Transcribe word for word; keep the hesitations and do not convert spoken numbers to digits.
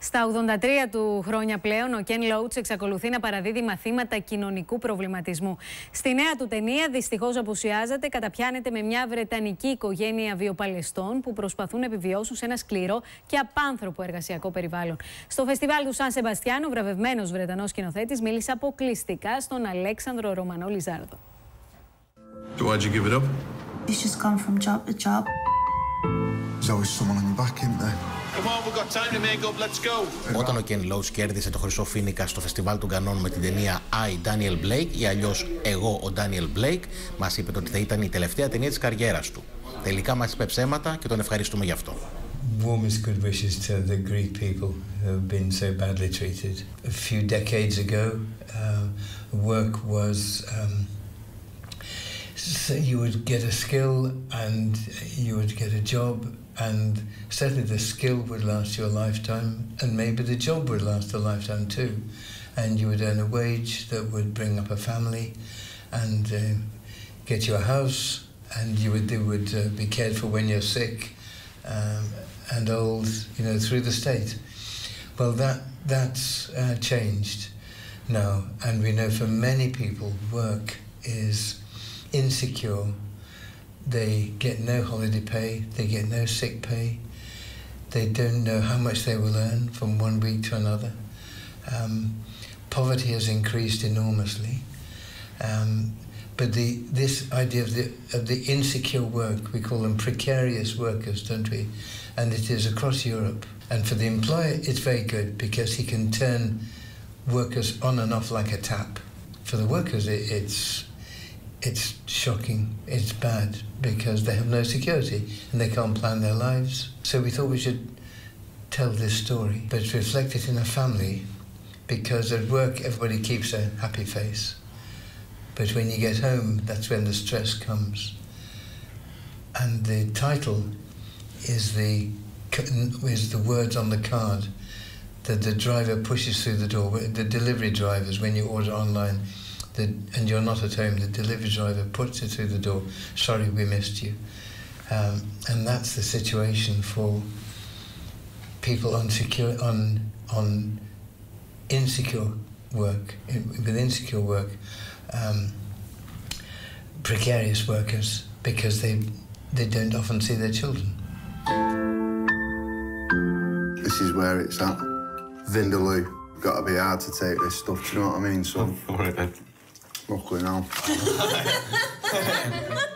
Στα ογδόντα τρία του χρόνια πλέον, ο Κεν Λόουτς εξακολουθεί να παραδίδει μαθήματα κοινωνικού προβληματισμού. Στη νέα του ταινία, δυστυχώς απουσιάζεται, καταπιάνεται με μια βρετανική οικογένεια βιοπαλαιστών που προσπαθούν να επιβιώσουν σε ένα σκληρό και απάνθρωπο εργασιακό περιβάλλον. Στο φεστιβάλ του Σαν Σεμπαστιάν, ο βραβευμένος Βρετανός σκηνοθέτης μίλησε αποκλειστικά στον Αλέξανδρο Ρωμανό Λιζάρδο. So why'd you give it up? It's just gone from job to job. There's always someone on your back, isn't there? Come on, we've got time to make up, let's go. Όταν ο Κεν Λόουτς κέρδισε το Χρυσό Φοίνικα στο φεστιβάλ των Κανών με την ταινία I, Daniel Blake ή αλλιώς Εγώ, ο Daniel Blake, μας είπε ότι θα ήταν η τελευταία ταινία της καριέρας του. Τελικά μας είπε ψέματα και τον ευχαριστούμε γι' αυτό. Warmest good wishes to the Greek people who have been so badly treated. A few decades ago, uh, work was um, so you would get a skill and you would get a job, and certainly the skill would last you a lifetime, and maybe the job would last a lifetime too, and you would earn a wage that would bring up a family and uh, get you a house, and you would, they would uh, be cared for when you're sick um, and old, you know, through the state. Well, that that's uh, changed now, and we know for many people work is insecure. They get no holiday pay, they get no sick pay, they don't know how much they will earn from one week to another. Um, poverty has increased enormously. Um, but the, this idea of the, of the insecure work, we call them precarious workers, don't we? And it is across Europe. And for the employer, it's very good because he can turn workers on and off like a tap. For the workers, it, it's It's shocking, it's bad, because they have no security and they can't plan their lives. So we thought we should tell this story, but it's reflected in a family, because at work everybody keeps a happy face. But when you get home, that's when the stress comes. And the title is the, is the words on the card that the driver pushes through the door, the delivery drivers, when you order online, The, and you're not at home, the delivery driver puts it through the door, sorry we missed you. Um, and that's the situation for people on, secure, on, on insecure work, in, with insecure work, um, precarious workers, because they, they don't often see their children. This is where it's at. Vindaloo. Got to be hard to take this stuff, do you know what I mean? So, All right, then. Luckily now.